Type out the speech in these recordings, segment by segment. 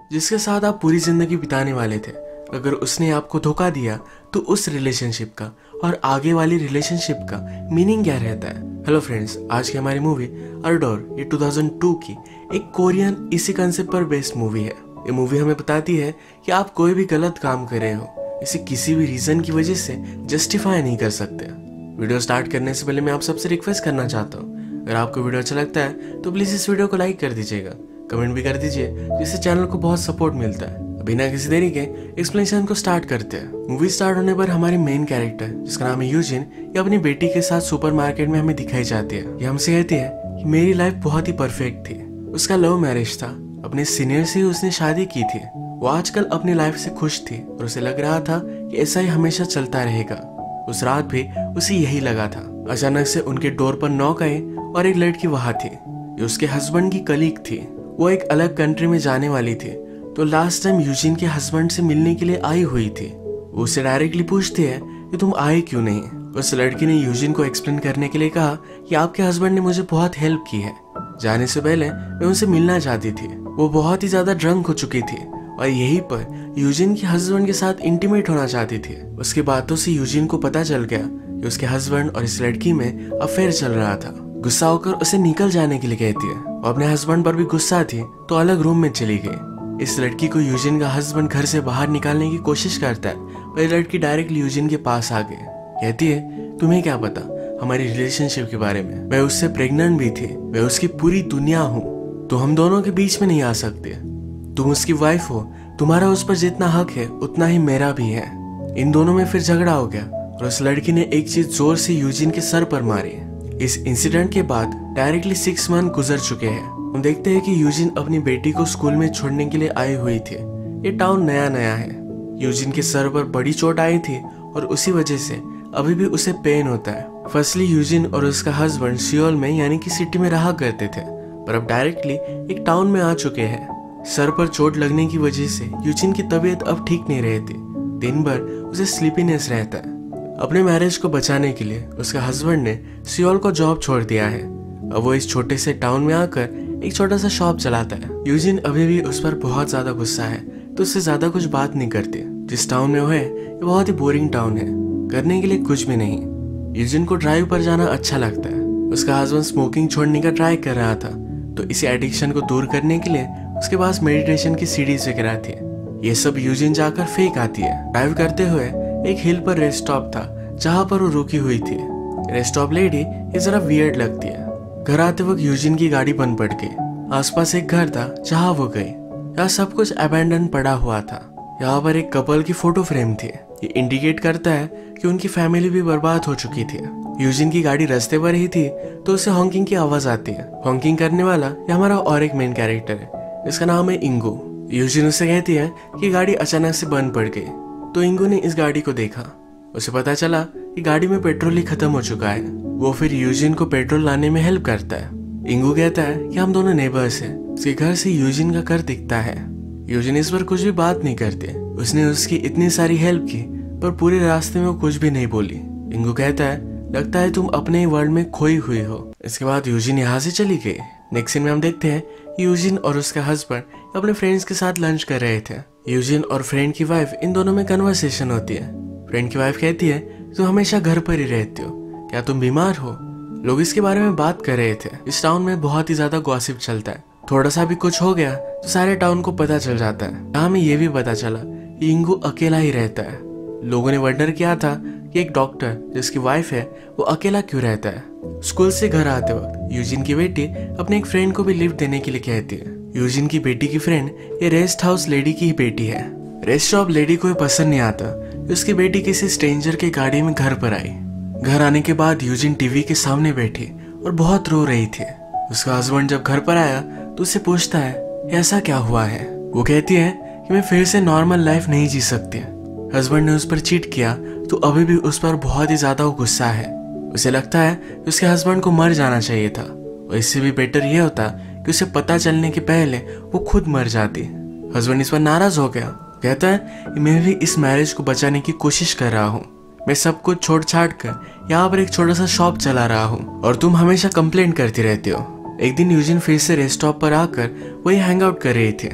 जिसके साथ आप पूरी जिंदगी बिताने वाले थे। अगर उसने आपको धोखा दिया तो उस रिलेशनशिप का और आगे वाली रिलेशनशिप का मीनिंग क्या रहता है। हेलो फ्रेंड्स, आज की हमारी मूवी अर्डोर ये 2002 की एक कोरियन इसी कंसेप्ट पर बेस्ड मूवी है। ये मूवी हमें बताती है कि आप कोई भी गलत काम कर रहे हो, इसे किसी भी रीजन की वजह से जस्टिफाई नहीं कर सकते। वीडियो स्टार्ट करने से पहले मैं आप सबसे रिक्वेस्ट करना चाहता हूँ, अगर आपको वीडियो अच्छा लगता है तो प्लीज इस वीडियो को लाइक कर दीजिएगा, कमेंट भी कर दीजिए, जिससे चैनल को बहुत सपोर्ट मिलता है। बिना किसी देरी के एक्सप्लेनेशन को स्टार्ट करते हैं। मूवी स्टार्ट होने पर हमारी मेन कैरेक्टर जिसका नाम है यूजिन, ये अपनी बेटी के साथ सुपरमार्केट में हमें दिखाई जाती है। ये हमसे कहती है कि मेरी लाइफ बहुत ही परफेक्ट थी। उसका लव मैरिज था, अपने सीनियर से ही उसने शादी की थी। वो आजकल अपनी लाइफ से खुश थी और उसे लग रहा था कि ऐसा ही हमेशा चलता रहेगा। उस रात भी उसे यही लगा था। अचानक से उनके डोर पर नॉक आए और एक लड़की वहां थी। ये उसके हस्बैंड की कलीग थी। वो एक अलग कंट्री में जाने वाली थी, तो लास्ट टाइम यूजिन के हस्बैंड से मिलने के लिए आई हुई थी। वो उसे डायरेक्टली पूछती है कि तुम आए क्यों नहीं। उस लड़की ने यूजिन को एक्सप्लेन करने के लिए कहा कि आपके हस्बैंड ने मुझे बहुत हेल्प की है। जाने से पहले मैं उनसे मिलना चाहती थी। वो बहुत ही ज्यादा ड्रंक हो चुकी थी और यहीं पर यूजिन के हस्बैंड के साथ इंटीमेट होना चाहती थी। उसकी बातों से यूजिन को पता चल गया कि उसके हस्बैंड और इस लड़की में अफेयर चल रहा था। गुस्सा होकर उसे निकल जाने के लिए कहती है। वो अपने हस्बैंड पर भी गुस्सा थी तो अलग रूम में चली गई। इस लड़की को यूजिन का हस्बैंड घर से बाहर निकालने की कोशिश करता है, पर लड़की डायरेक्टली यूजिन के पास आ गई। कहती है तुम्हें क्या पता हमारी रिलेशनशिप के बारे में, मैं उससे प्रेग्नेंट भी थी, मैं उसकी पूरी दुनिया हूँ, तो हम दोनों के बीच में नहीं आ सकते। तुम उसकी वाइफ हो, तुम्हारा उस पर जितना हक है उतना ही मेरा भी है। इन दोनों में फिर झगड़ा हो गया और उस लड़की ने एक चीज जोर से यूजिन के सर पर मारी। इस इंसिडेंट के बाद डायरेक्टली 6 मंथ गुजर चुके हैं। हम देखते हैं कि यूजिन अपनी बेटी को स्कूल में छोड़ने के लिए आई हुई थी। ये टाउन नया नया है। यूजिन के सर पर बड़ी चोट आई थी और उसी वजह से अभी भी उसे पेन होता है। फर्स्टली यूजिन और उसका हस्बैंड सियोल में यानी कि सिटी में रहा करते थे, पर अब डायरेक्टली एक टाउन में आ चुके हैं। सर पर चोट लगने की वजह से यूजिन की तबीयत अब ठीक नहीं रहती। दिन भर उसे स्लीपीनेस रहता है। अपने मैरिज को बचाने के लिए उसका हस्बैंड ने सियोल को जॉब छोड़ दिया है। अब वो इस छोटे से टाउन में आकर एक छोटा सा शॉप चलाता है। यूजिन अभी भी उस पर बहुत ज्यादा गुस्सा है, तो उससे ज्यादा कुछ बात नहीं करती। जिस टाउन में वो है ये बहुत ही बोरिंग टाउन है, करने के लिए कुछ भी नहीं। यूजिन को ड्राइव पर जाना अच्छा लगता है। उसका हस्बैंड स्मोकिंग छोड़ने का ट्राई कर रहा था, तो इसी एडिक्शन को दूर करने के लिए उसके पास मेडिटेशन की सीरीज वगैरह थी। ये सब यूजिन जाकर फेक आती है। ड्राइव करते हुए एक हिल पर रेस्ट स्टॉप था जहाँ पर वो रुकी हुई थी। रेस्ट स्टॉप लेडी ये जरा वियर्ड लगती है। घर आते वक्त यूजिन की गाड़ी बंद पड़ गई। आसपास एक घर था जहाँ वो गई। यहाँ सब कुछ अबैंडन पड़ा हुआ था। यहाँ पर एक कपल की फोटो फ्रेम थी। ये इंडिकेट करता है कि उनकी फैमिली भी बर्बाद हो चुकी थी। यूजिन की गाड़ी रास्ते पर ही थी तो उसे हॉकिंग की आवाज आती है। हॉकिंग करने वाला ये हमारा और एक मेन कैरेक्टर है, इसका नाम है इंगू। यूजिन उससे कहती है कि गाड़ी अचानक से बंद पड़ गई, तो इंगू ने इस गाड़ी को देखा। उसे पता चला कि गाड़ी में पेट्रोल ही खत्म हो चुका है। वो फिर यूजिन को पेट्रोल लाने में हेल्प करता है। इंगू कहता है कि हम दोनों नेबर्स हैं। उसके घर से यूजिन का घर दिखता है। यूजिन इस पर कुछ भी बात नहीं करते। उसने उसकी इतनी सारी हेल्प की पर पूरे रास्ते में वो कुछ भी नहीं बोली। इंगू कहता है लगता है तुम अपने वर्ल्ड में खोई हुई हो। इसके बाद यूजिन यहाँ से चली गई। नेक्स्ट सीन में हम देखते हैं यूजिन और उसका हस्बैंड अपने फ्रेंड्स के साथ लंच कर रहे थे। यूजिन और फ्रेंड की वाइफ इन दोनों में कन्वर्सेशन होती है। फ्रेंड की वाइफ कहती है तुम हमेशा घर पर ही रहती हो, क्या तुम बीमार हो। लोग इसके बारे में बात कर रहे थे। इस टाउन में बहुत ही ज्यादा गॉसिप चलता है। थोड़ा सा भी कुछ हो गया तो सारे टाउन को पता चल जाता है। यहाँ में ये भी पता चला कि इंगू अकेला ही रहता है। लोगों ने वंडर किया था कि एक डॉक्टर जिसकी वाइफ है वो अकेला क्यों रहता है। स्कूल से घर आते वक्त यूजिन की बेटी अपने एक फ्रेंड को भी लिफ्ट देने के लिए कहती है। यूजिन की बेटी की फ्रेंड ये रेस्ट हाउस लेडी की ही बेटी है। रेस्ट शॉप लेडी को पसंद नहीं आता कि उसकी बेटी किसी स्ट्रेंजर के गाड़ी में घर पर आई। घर आने के बाद यूजिन टीवी के सामने बैठी और बहुत रो रही थी। उसका हस्बैंड जब घर पर आया तो उससे पूछता है ऐसा क्या हुआ है। वो कहती है कि मैं फिर से नॉर्मल लाइफ नहीं जी सकती। हस्बैंड ने उस पर चीट किया तो अभी भी उस पर बहुत ही ज्यादा गुस्सा है। उसे लगता है कि उसके हस्बैंड को मर जाना चाहिए था और इससे भी बेटर यह होता कि उसे पता चलने के पहले वो खुद मर जाती। हस्बैंड इस पर नाराज हो गया। कहता है कि मैं भी इस मैरिज को बचाने की कोशिश कर रहा हूँ। मैं सब कुछ छोड़ छाड़ कर यहाँ पर एक छोटा सा शॉप चला रहा हूँ और तुम हमेशा कंप्लेंट करती रहती हो। एक दिन यूजिन फिर से रेस्ट स्टॉप पर आकर वही हैंग आउट कर रही थी।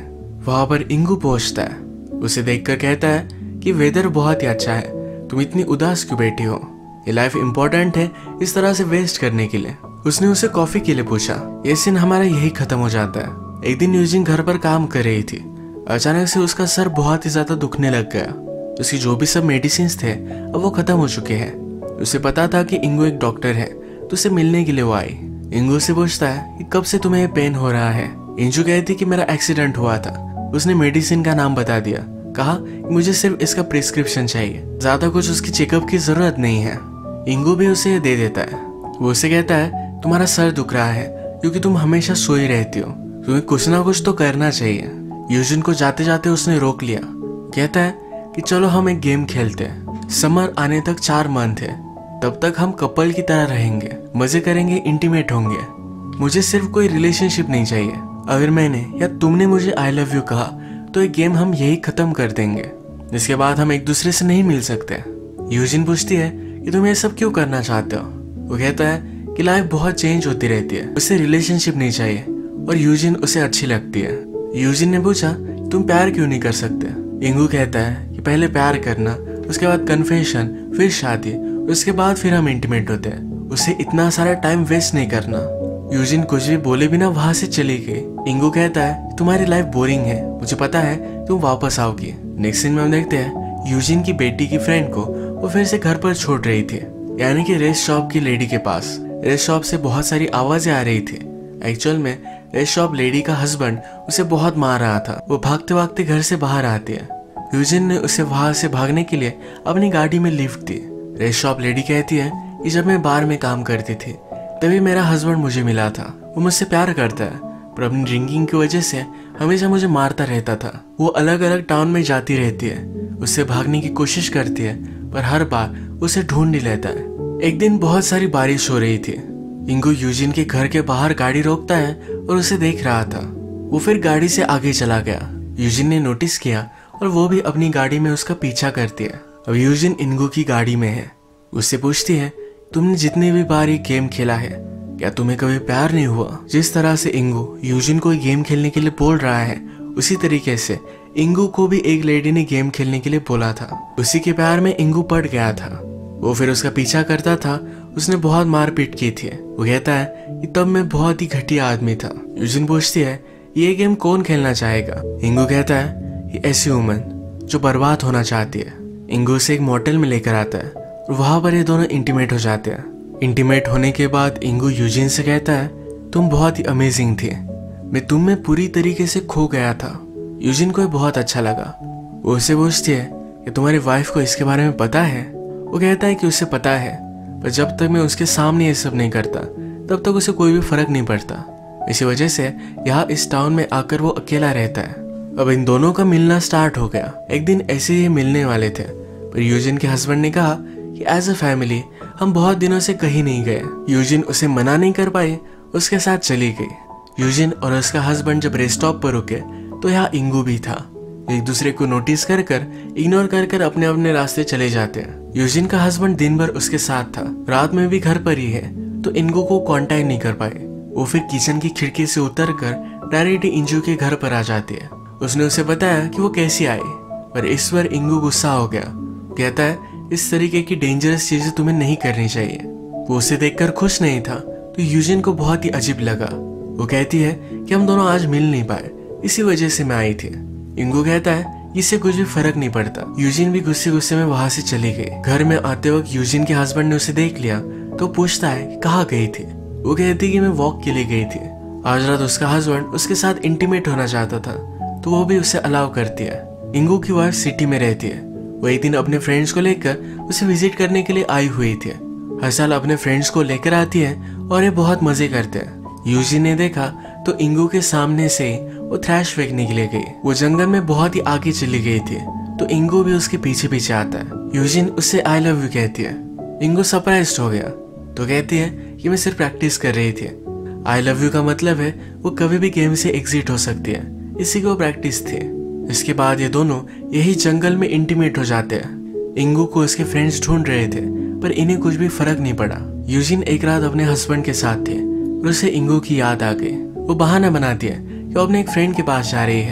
वहां पर इंगू पहुंचता है। उसे देखकर कहता है कि वेदर बहुत ही अच्छा है, तुम इतनी उदास क्यों बैठी हो? ये लाइफ इम्पोर्टेंट है इस तरह से वेस्ट करने के लिए। उसने उसे कॉफी के लिए पूछा। ये सीन हमारा यही खत्म हो जाता है। एक दिन यूजिन घर पर काम कर रही थी। अचानक से उसका सर बहुत ही ज्यादा दुखने लग गया। उसकी जो भी सब मेडिसिन थे अब वो खत्म हो चुके हैं। उसे पता था कि इंगू एक डॉक्टर है, तो उसे मिलने के लिए वो आई। इंगू से पूछता है कि कब से तुम्हें ये पेन हो रहा है? इंजू कहती कि मेरा एक्सीडेंट हुआ था। उसने मेडिसिन का नाम बता दिया। कहा मुझे सिर्फ इसका प्रिस्क्रिप्शन चाहिए, ज्यादा कुछ उसकी चेकअप की जरूरत नहीं है। इंगू भी उसे दे देता है। वो उसे कहता है तुम्हारा सर दुख रहा है क्योंकि तुम हमेशा सोई रहती हो, तुम्हें कुछ ना कुछ तो करना चाहिए। यूजिन को जाते जाते उसने रोक लिया। कहता है कि चलो हम एक गेम खेलते हैं। समर आने तक 4 मंथ है, तब तक हम कपल की तरह रहेंगे, मजे करेंगे, इंटीमेट होंगे। मुझे सिर्फ कोई रिलेशनशिप नहीं चाहिए। अगर मैंने या तुमने मुझे आई लव यू कहा तो ये गेम हम यही खत्म कर देंगे। इसके बाद हम एक दूसरे से नहीं मिल सकते। यूजिन पूछती है कि तुम ये सब क्यों करना चाहते हो? वो कहता है कि लाइफ बहुत चेंज होती रहती है, उसे रिलेशनशिप नहीं चाहिए और यूजिन उसे अच्छी लगती है। यूजिन ने पूछा तुम प्यार क्यों नहीं कर सकते? इंगू कहता है कि पहले प्यार करना, उसके बाद कन्फेशन, फिर शादी, उसके बाद फिर हम इंटीमेट होते हैं। उसे इतना सारा टाइम वेस्ट नहीं करना। यूजिन कुछ भी बोले बिना वहां से चली गई। इंगू कहता है तुम्हारी लाइफ बोरिंग है, मुझे पता है तुम वापस आओगी। नेक्स्ट सीन में हम देखते हैं यूजिन की बेटी की फ्रेंड को वो फिर से घर पर छोड़ रही थी, यानी कि रेस्ट शॉप की लेडी के पास। रेस्ट शॉप से बहुत सारी आवाजें आ रही थी। एक्चुअल में रेस्ट शॉप लेडी का हस्बैंड उसे बहुत मार रहा था। वो भागते भागते घर से बाहर आती है। यूजिन ने उसे वहां से भागने के लिए अपनी गाड़ी में लिफ्ट दी। रेस्ट शॉप लेडी कहती है कि जब मैं बार में काम करती थी तभी मेरा हस्बैंड मुझे मिला था। वो मुझसे प्यार करता है पर अपनी ड्रिंकिंग की वजह से हमेशा मुझे मारता रहता था। वो अलग अलग टाउन में जाती रहती है, उससे भागने की कोशिश करती है पर हर बार उसे ढूंढ ही लेता है। एक दिन बहुत सारी बारिश हो रही थी। इंगू यूजिन के घर के बाहर गाड़ी रोकता है और उसे देख रहा था। वो फिर गाड़ी से आगे चला गया। यूजिन ने नोटिस किया और वो भी अपनी गाड़ी में उसका पीछा करती है। अब यूजिन इंगू की गाड़ी में है। उससे पूछती है तुमने जितनी भी बार ये गेम खेला है क्या तुम्हें कभी प्यार नहीं हुआ? जिस तरह से इंगू यूजिन को गेम खेलने के लिए बोल रहा है उसी तरीके से इंगू को भी एक लेडी ने गेम खेलने के लिए बोला था। उसी के प्यार में इंगू पड़ गया था। वो फिर उसका पीछा करता था। उसने बहुत मारपीट की थी। वो कहता है कि तब मैं बहुत ही घटिया आदमी था। यूजिन पूछती है ये गेम कौन खेलना चाहेगा? इंगू कहता है कि ऐसी वुमन जो बर्बाद होना चाहती है। इंगू से एक मोटेल में लेकर आता है और वहां पर ये दोनों इंटीमेट हो जाते हैं। इंटीमेट होने के बाद इंगू यूजिन से कहता है तुम बहुत ही अमेजिंग थी, मैं तुम में पूरी तरीके से खो गया था। यूजिन को बहुत अच्छा लगा। वो उससे पूछती है कि तुम्हारी वाइफ को इसके बारे में पता है? वो कहता है कि उसे पता है पर जब तक मैं उसके सामने ये सब नहीं करता तब तक उसे कोई भी फर्क नहीं पड़ता। इसी वजह से यहाँ इस टाउन में आकर वो अकेला रहता है। अब इन दोनों का मिलना स्टार्ट हो गया। एक दिन ऐसे ही मिलने वाले थे पर यूजिन के हस्बैंड ने कहा कि एज अ फैमिली हम बहुत दिनों से कहीं नहीं गए। यूजिन उसे मना नहीं कर पाई, उसके साथ चली गई। यूजिन और उसका हस्बैंड जब रेस्ट स्टॉप पर रुके तो यहाँ इंगू भी था। एक दूसरे को नोटिस कर इग्नोर कर अपने अपने रास्ते चले जाते हैं। यूजिन का हस्बैंड दिन भर उसके साथ था, रात में भी घर पर ही है, तो इंगू को कांटेक्ट नहीं कर पाए। वो फिर किचन की खिड़की से उतरकर डायरेक्ट इंजू के घर पर आ जाती है। उसने उसे बताया कि वो कैसी आई, पर इस बार इंगू गुस्सा हो गया। कहता है इस तरीके की डेंजरस चीजें तुम्हें नहीं करनी चाहिए। वो उसे देखकर खुश नहीं था तो यूजिन को बहुत ही अजीब लगा। वो कहती है कि हम दोनों आज मिल नहीं पाए, इसी वजह से मैं आई थी। इंगू कहता है इससे कुछ भी फर्क नहीं पड़ता। यूजिन भी गुस्से गुस्से में वहां से चली गई। घर में आते वक्त यूजिन के हस्बैंड ने उसे देख लिया तो पूछता है कि कहाँ गई थी। वो कहती कि मैं वॉक के लिए गई थी। आज रात उसका हस्बैंड उसके साथ इंटीमेट होना चाहता था तो वो भी उसे अलाउ करती है। इंगू की वाइफ सिटी में रहती है। वो एक दिन अपने फ्रेंड्स को लेकर उसे विजिट करने के लिए आई हुई थी। हर साल अपने फ्रेंड्स को लेकर आती है और ये बहुत मजे करते हैं। यूजिन ने देखा तो इंगू के सामने से वो थ्रैश फेंकने के लिए गई। वो जंगल में बहुत ही आगे चली गई थी तो इंगू भी उसके पीछे पीछे आता है। यूजिन उससे आई लव यू कहती है। इंगू सरप्राइज्ड हो गया तो कहती है कि मैं सिर्फ प्रैक्टिस कर रही थी। आई लव यू का मतलब है वो कभी भी गेम से एग्जिट हो सकती है, इसी को प्रैक्टिस थी। इसके बाद ये दोनों यही जंगल में इंटीमेट हो जाते हैं। इंगू को उसके फ्रेंड्स ढूंढ रहे थे पर इन्हें कुछ भी फर्क नहीं पड़ा। यूजिन एक रात अपने हस्बैंड के साथ थे और उसे इंगू की याद आ गई। वो बहाना बनाती है कि वो अपने एक फ्रेंड के पास जा रही है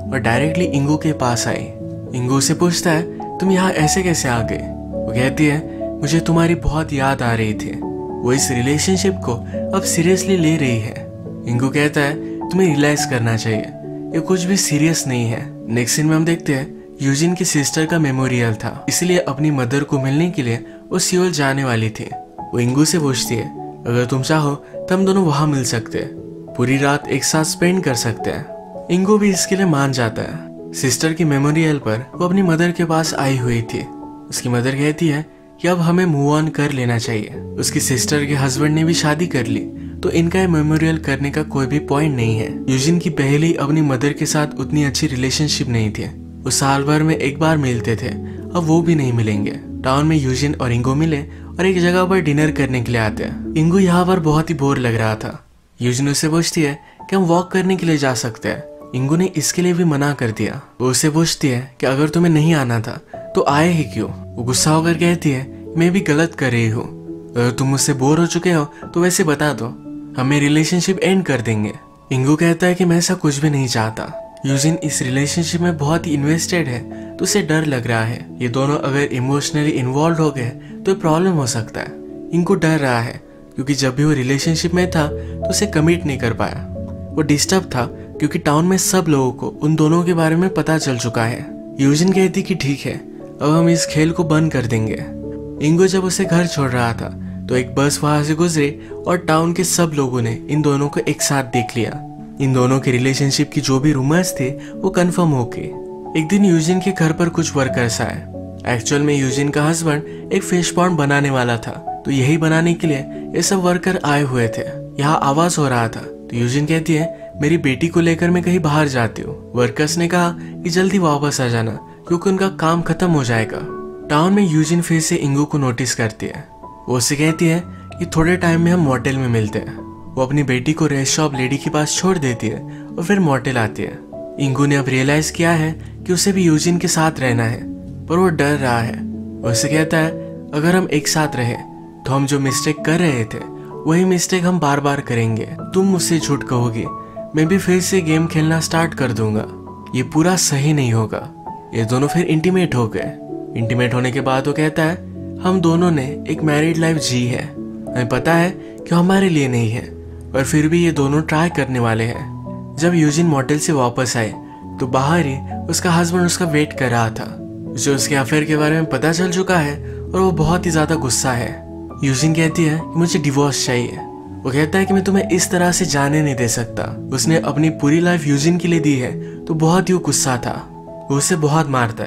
और डायरेक्टली इंगू के पास आई। इंगू से पूछता है तुम यहाँ ऐसे कैसे आ गए। वो कहती है मुझे तुम्हारी बहुत याद आ रही थी। वो इस रिलेशनशिप को अब सीरियसली ले रही है। इंगू कहता है तुम्हें रियलाइज करना चाहिए ये कुछ भी सीरियस नहीं है। नेक्स्ट सीन में हम देखते हैं यूजिन की सिस्टर का मेमोरियल था, इसलिए अपनी मदर को मिलने के लिए वो सियोल जाने वाली थी। वो इंगू से पूछती है अगर तुम चाहो तो हम दोनों वहां मिल सकते हैं, पूरी रात एक साथ स्पेंड कर सकते हैं। इंगू भी इसके लिए मान जाता है। सिस्टर की मेमोरियल पर वो अपनी मदर के पास आई हुई थी। उसकी मदर कहती है कि अब हमें मूव ऑन कर लेना चाहिए। उसकी सिस्टर के हस्बैंड ने भी शादी कर ली, तो इनका ये मेमोरियल करने का कोई भी पॉइंट नहीं है। यूजिन की पहले अपनी मदर के साथ उतनी अच्छी रिलेशनशिप नहीं थी। वो साल भर में एक बार मिलते थे, अब वो भी नहीं मिलेंगे। टाउन में यूजिन और इंगू मिले और एक जगह पर डिनर करने के लिए आते हैं। इंगू यहाँ पर बहुत ही बोर लग रहा था। यूजिन उससे पूछती है कि हम वॉक करने के लिए जा सकते हैं। इंगू ने इसके लिए भी मना कर दिया। वो उससे पूछती है कि अगर तुम्हें नहीं आना था तो आए ही क्यों। वो गुस्सा होकर कहती है मैं भी गलत कर रही हूँ, अगर तुम मुझसे बोर हो चुके हो तो वैसे बता दो, हमें रिलेशनशिप एंड कर देंगे। इंगू कहता है कि मैं ऐसा कुछ भी नहीं चाहता। यूजिन इस रिलेशनशिप में बहुत ही इन्वेस्टेड है, तो उसे डर लग रहा है ये दोनों अगर इमोशनली इन्वॉल्व हो गए तो प्रॉब्लम हो सकता है। इंगू डर रहा है क्योंकि जब भी वो रिलेशनशिप में था तो उसे कमिट नहीं कर पाया। वो डिस्टर्ब था क्योंकि टाउन में सब लोगों को उन दोनों के बारे में पता चल चुका है। यूजिन कहती कि ठीक है अब हम इस खेल को बंद कर देंगे। इंगू जब उसे घर छोड़ रहा था तो एक बस वहां से गुजरी और टाउन के सब लोगों ने इन दोनों को एक साथ देख लिया। इन दोनों के रिलेशनशिप की जो भी रूमर्स थे वो कंफर्म हो गए। एक दिन यूजिन के घर पर कुछ वर्कर्स आए। एक्चुअल में यूजिन का हस्बैंड एक फिश पॉन्ड बनाने वाला था, तो यही बनाने के लिए ये सब वर्कर आए हुए थे। यहाँ आवाज हो रहा था तो यूजिन कहती है मेरी बेटी को लेकर मैं कहीं बाहर जाती हूँ। वर्कर्स ने कहा कि जल्दी वापस आ जाना क्योंकि उनका काम खत्म हो जाएगा। टाउन में यूजिन फिर से इंगू को नोटिस करती है। वो उससे कहती है कि थोड़े टाइम में हम मोटेल में मिलते हैं। वो अपनी बेटी को रेस्ट शॉप लेडी के पास छोड़ देती है और फिर मोटेल आती है। इंगू ने अब रियलाइज किया है कि उसे भी यूजिन के साथ रहना है, पर वो डर रहा है। उससे कहता है अगर हम एक साथ रहे तो हम जो मिस्टेक कर रहे थे वही मिस्टेक हम बार बार करेंगे। तुम मुझसे झूठ कहोगी, मैं भी फिर से गेम खेलना स्टार्ट कर दूंगा। ये पूरा सही नहीं होगा। ये दोनों फिर इंटीमेट हो गए। इंटीमेट होने के बाद वो कहता है हम दोनों ने एक मैरिड लाइफ जी है, हमें पता है कि हमारे लिए नहीं है, पर फिर भी ये दोनों ट्राई करने वाले हैं। जब यूजिन मोटेल से वापस आए तो बाहर ही उसका हस्बैंड उसका वेट कर रहा था। उसे उसके अफेयर के बारे में पता चल चुका है और वो बहुत ही ज्यादा गुस्सा है। यूजिन कहती है कि मुझे डिवोर्स चाहिए। वो कहता है कि मैं तुम्हें इस तरह से जाने नहीं दे सकता। उसने अपनी पूरी लाइफ यूजिन के लिए दी है तो बहुत ही गुस्सा था। वो उसे बहुत मारता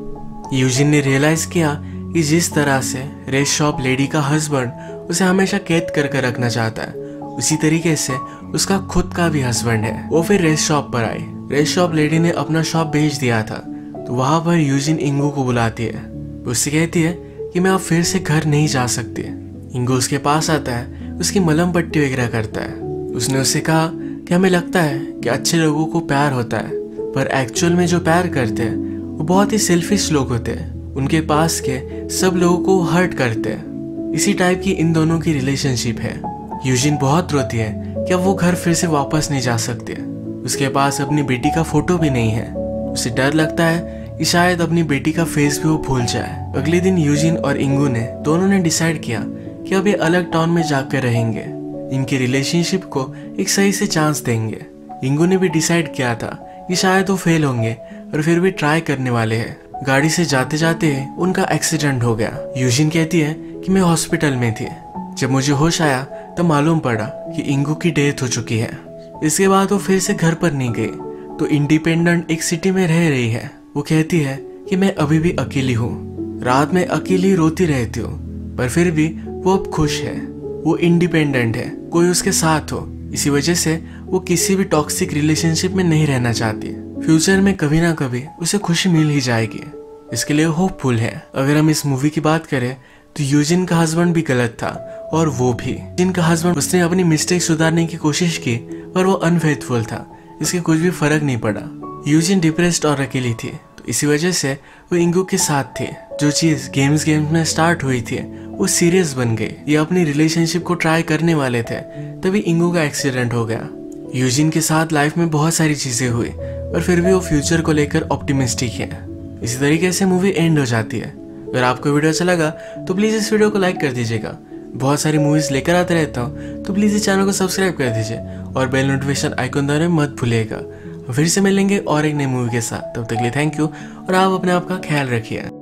है। यूजिन ने रियलाइज किया कि जिस तरह से रेस्ट शॉप लेडी का हस्बैंड उसे हमेशा कैद कर रखना चाहता है, उसी तरीके से उसका खुद का भी हस्बैंड है। वो फिर रेस्ट शॉप पर आई। रेस्ट शॉप लेडी ने अपना शॉप बेच दिया था, तो वहां पर यूजिन इंगू को बुलाती है। उससे कहती है कि मैं अब फिर से घर नहीं जा सकती। इंगू उसके पास आता है, उसकी मलहम पट्टी वगैरह करता है। उसने उससे कहा कि हमें लगता है कि अच्छे लोगों को प्यार होता है, पर एक्चुअल में जो प्यार करते हैं वो बहुत ही सेल्फिश लोग होते हैं। उनके पास के सब लोगों को हर्ट करते हैं। इसी टाइप की इन दोनों की रिलेशनशिप है। यूजिन बहुत रोती है कि अब वो घर फिर से वापस नहीं जा सकती। उसके पास अपनी बेटी का फोटो भी नहीं है। उसे डर लगता है कि शायद अपनी बेटी का फेस भी वो भूल जाए। अगले दिन यूजिन और इंगू ने दोनों ने डिसाइड किया कि अब ये अलग टाउन में जाकर रहेंगे। इनकी रिलेशनशिप को एक सही से चांस देंगे। इंगू ने भी डिसाइड किया था कि शायद वो फेल होंगे और फिर भी ट्राई करने वाले हैं। गाड़ी से जाते जाते उनका एक्सीडेंट हो गया। यूजिन कहती है कि मैं हॉस्पिटल में थी। जब मुझे होश आया तब मालूम पड़ा कि इंगू की डेथ हो चुकी है। इसके बाद वो फिर से घर पर नहीं गई, तो इंडिपेंडेंट एक सिटी में रह रही है। वो कहती है कि मैं अभी भी अकेली हूँ, रात में अकेली रोती रहती हूँ, पर फिर भी वो अब खुश है। वो इंडिपेंडेंट है, कोई उसके साथ हो। इसी वजह से वो किसी भी टॉक्सिक रिलेशनशिप में नहीं रहना चाहती। फ्यूचर में कभी ना कभी उसे खुशी मिल ही जाएगी, इसके लिए होपफुल है। अगर हम इस मूवी की बात करें तो यूजिन का हस्बैंड भी गलत था और वो भी। जिनका हस्बैंड उसने अपनी मिस्टेक सुधारने की कोशिश की पर वो अनफेथफुल था, इसके कुछ भी फर्क नहीं पड़ा। यूजिन डिप्रेस्ड और अकेली थी, तो इसी वजह से वो इंगू के साथ थे। जो चीज गेम्स में स्टार्ट हुई थी वो सीरियस बन गई। ये अपनी रिलेशनशिप को ट्राई करने वाले थे, तभी इंगू का एक्सीडेंट हो गया। यूजिन के साथ लाइफ में बहुत सारी चीजें हुई, और फिर भी वो फ्यूचर को लेकर ऑप्टिमिस्टिक है। इसी तरीके से मूवी एंड हो जाती है। अगर आपको वीडियो अच्छा लगा तो प्लीज़ इस वीडियो को लाइक कर दीजिएगा। बहुत सारी मूवीज़ लेकर आते रहता हूँ, तो प्लीज़ इस चैनल को सब्सक्राइब कर दीजिए और बेल नोटिफिकेशन आइकन दबाना मत भूलिएगा। फिर से मिलेंगे और एक नई मूवी के साथ। तब तक के लिए थैंक यू और आप अपने आप का ख्याल रखिए।